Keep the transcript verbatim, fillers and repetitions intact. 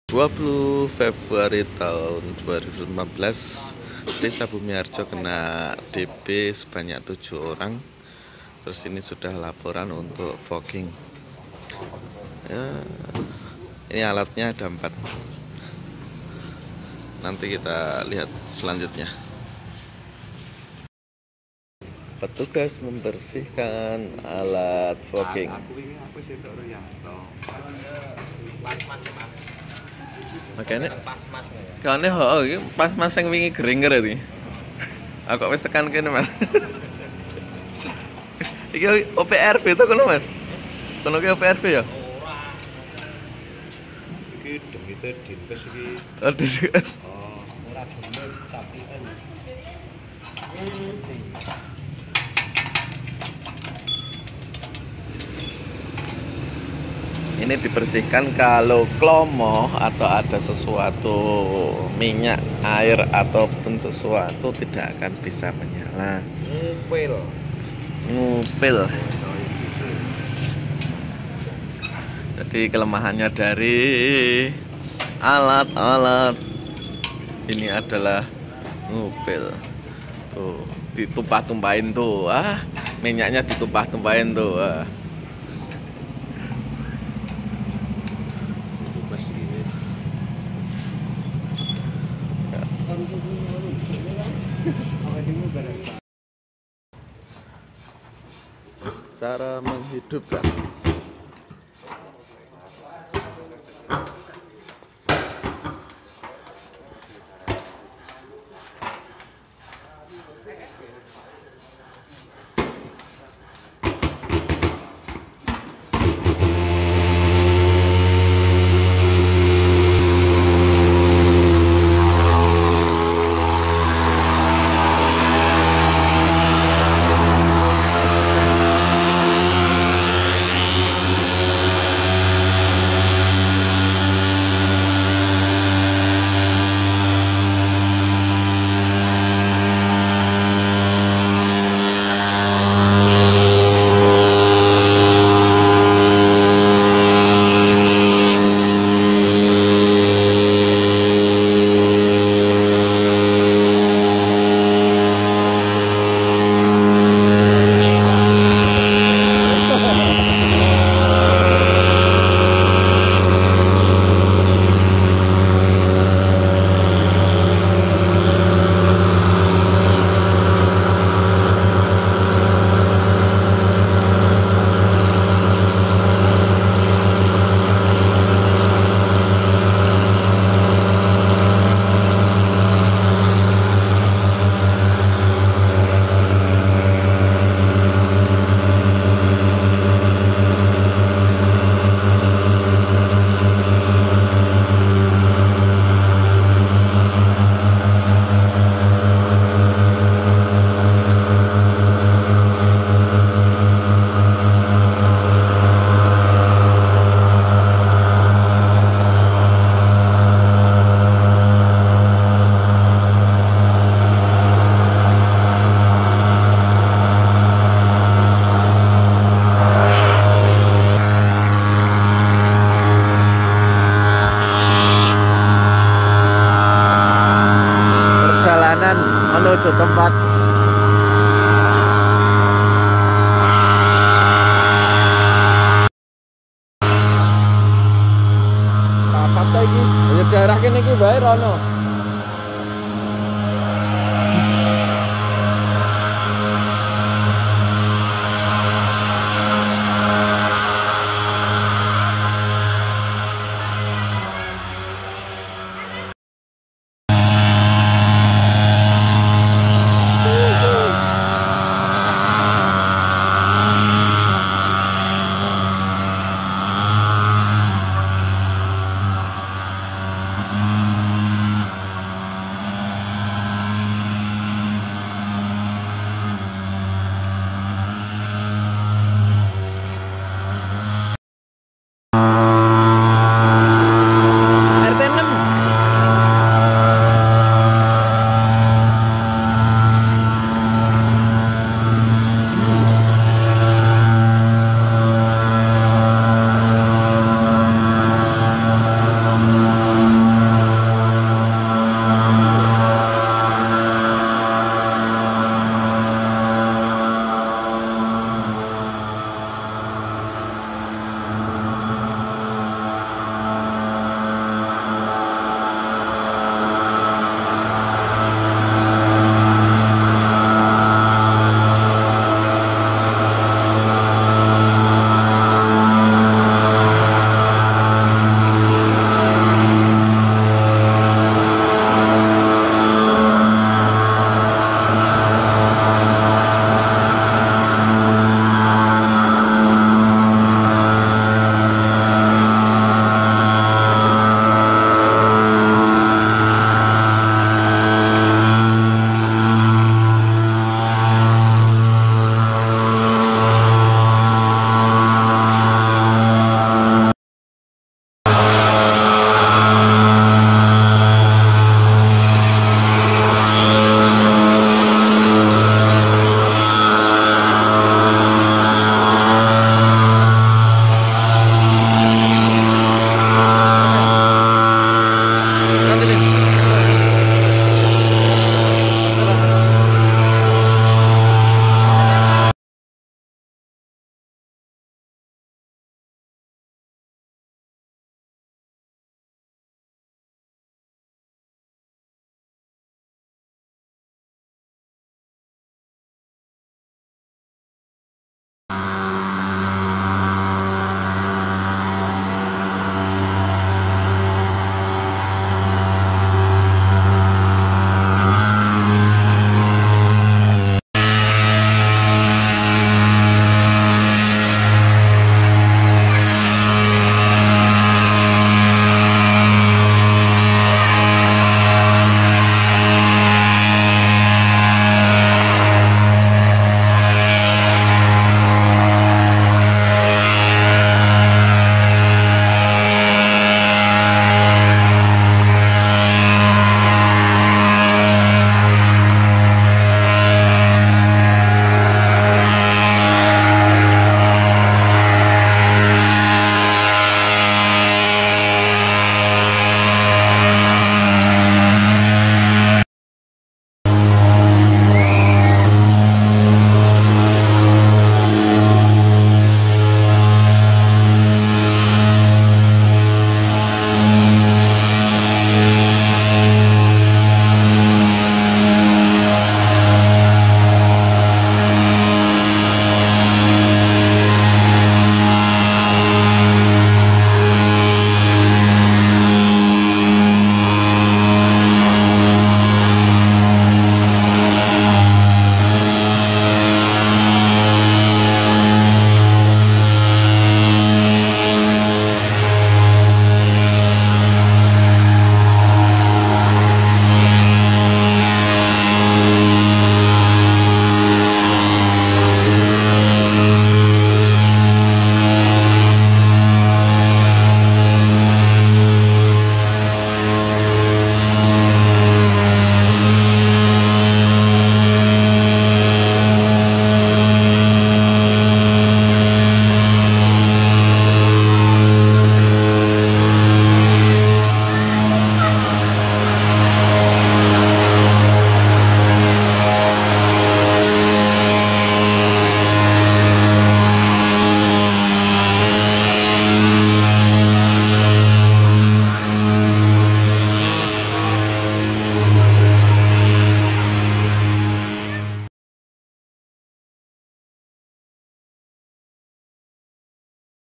dua puluh Februari tahun dua ribu lima belas, Desa Bumiharjo kena D B sebanyak tujuh orang. Terus ini sudah laporan untuk fogging. Ya, ini alatnya ada empat. Nanti kita lihat selanjutnya. Petugas membersihkan alat fogging. Makanya kane ho iki pas mas yang wingi gering iki. Aku wis tekan kene, Mas. Iki O P R B to kono, Mas? Kono ki O P R B ya? Ora. Iki demite dinkes iki. Oh, dinkes. Oh, ora demit tapi kan. Ini dibersihkan kalau klomo atau ada sesuatu minyak, air ataupun sesuatu tidak akan bisa menyala. Ngupil. Ngupil. Jadi kelemahannya dari alat-alat ini adalah ngupil. Tuh, ditumpah-tumpahin tuh. Ah, minyaknya ditumpah-tumpahin tuh. Ah. Cara menghidupkan. Menuju tempat apa iki? Ya daerah kene iki wae rono.